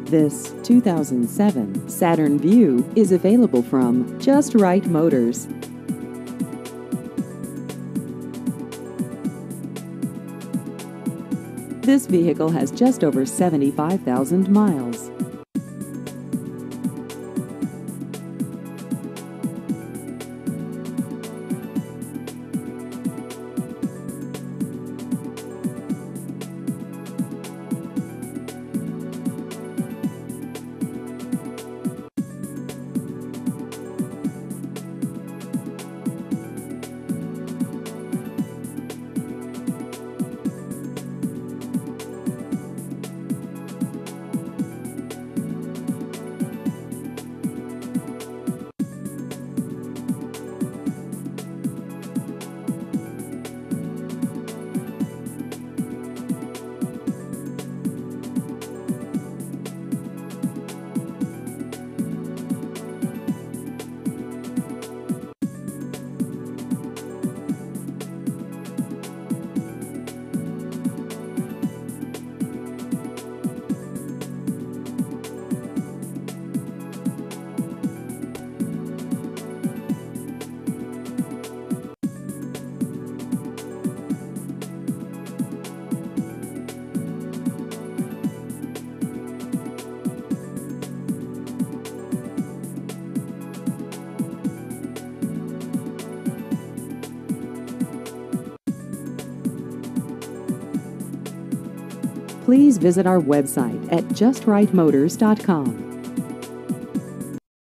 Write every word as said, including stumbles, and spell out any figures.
This two thousand seven Saturn Vue is available from Just Right Motors. This vehicle has just over seventy-five thousand miles. Please visit our website at just right motors dot com.